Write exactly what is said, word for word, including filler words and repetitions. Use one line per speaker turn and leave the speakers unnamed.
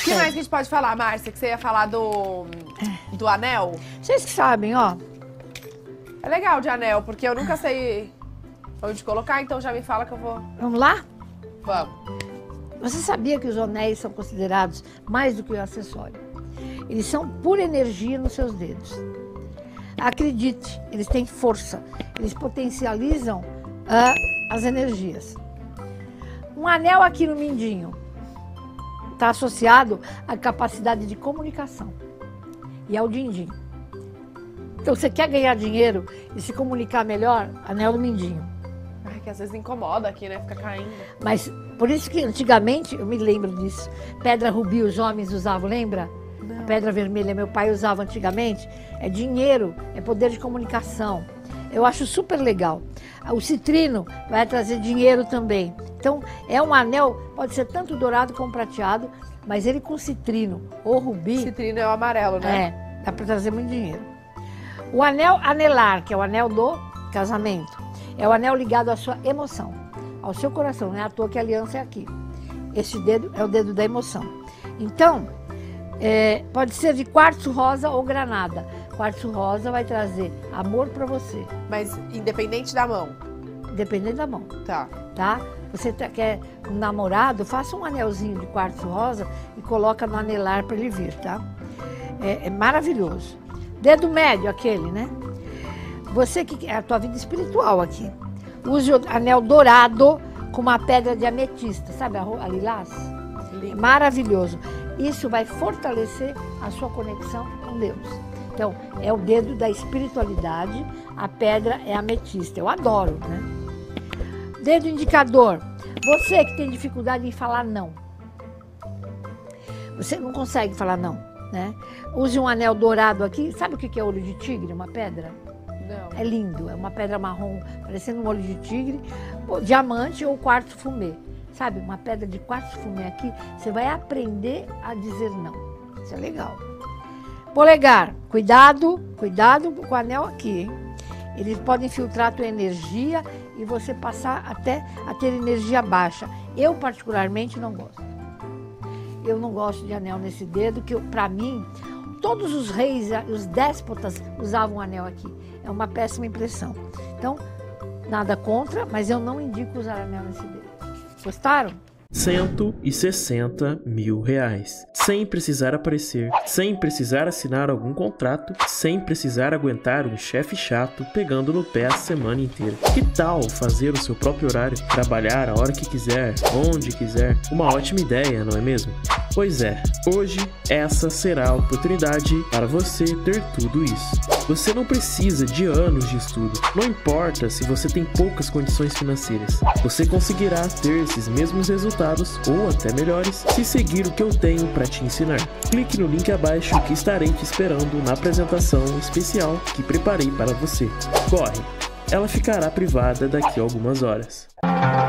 que mais que a gente pode falar, Márcia? Que você ia falar do, do anel?
Vocês que sabem, ó.
É legal de anel, porque eu nunca sei onde colocar, então já me fala que eu vou...
Vamos lá?
Vamos.
Você sabia que os anéis são considerados mais do que um acessório? Eles são pura energia nos seus dedos. Acredite, eles têm força. Eles potencializam ah, as energias. Um anel aqui no mindinho está associado à capacidade de comunicação e ao din-din. Então, você quer ganhar dinheiro e se comunicar melhor? Anel no mindinho.
Ai, que às vezes incomoda aqui, né? Fica caindo.
Mas, por isso que antigamente, eu me lembro disso, pedra rubi os homens usavam, lembra?
Não.
A pedra vermelha meu pai usava antigamente. É dinheiro, é poder de comunicação. Eu acho super legal. O citrino vai trazer dinheiro também. Então, é um anel, pode ser tanto dourado como prateado, mas ele com citrino ou rubi...
Citrino é o amarelo, né?
É, dá para trazer muito dinheiro. O anel anelar, que é o anel do casamento, é o anel ligado à sua emoção, ao seu coração. Não é à toa que a aliança é aqui. Esse dedo é o dedo da emoção. Então, é, pode ser de quartzo rosa ou granada. Quartzo rosa vai trazer amor para você.
Mas independente da mão.
Dependendo da mão.
Tá.
Tá? Você tá, quer um namorado, faça um anelzinho de quartzo rosa e coloca no anelar para ele vir, tá? É, é maravilhoso. Dedo médio, aquele, né? Você que é a tua vida espiritual aqui. Use o anel dourado com uma pedra de ametista, sabe a, a lilás? É maravilhoso. Isso vai fortalecer a sua conexão com Deus. Então, é o dedo da espiritualidade, a pedra é ametista. Eu adoro, né? Dedo indicador. Você que tem dificuldade em falar não. Você não consegue falar não, né? Use um anel dourado aqui. Sabe o que é olho de tigre? Uma pedra?
Não.
É lindo. É uma pedra marrom, parecendo um olho de tigre. Ou diamante ou quartzo fumê. Sabe? Uma pedra de quartzo fumê aqui. Você vai aprender a dizer não. Isso é legal. Polegar. Cuidado, cuidado com o anel aqui, hein? Eles podem filtrar a tua energia e você passar até a ter energia baixa. Eu, particularmente, não gosto. Eu não gosto de anel nesse dedo, que para mim, todos os reis, os déspotas usavam anel aqui. É uma péssima impressão. Então, nada contra, mas eu não indico usar anel nesse dedo. Gostaram?
cento e sessenta mil reais. Sem precisar aparecer, sem precisar assinar algum contrato, sem precisar aguentar um chefe chato pegando no pé a semana inteira. Que tal fazer o seu próprio horário, trabalhar a hora que quiser, onde quiser? Uma ótima ideia, não é mesmo? Pois é, hoje essa será a oportunidade para você ter tudo isso. Você não precisa de anos de estudo, não importa se você tem poucas condições financeiras. Você conseguirá ter esses mesmos resultados, ou até melhores, se seguir o que eu tenho para te ensinar. Clique no link abaixo que estarei te esperando na apresentação especial que preparei para você. Corre! Ela ficará privada daqui a algumas horas.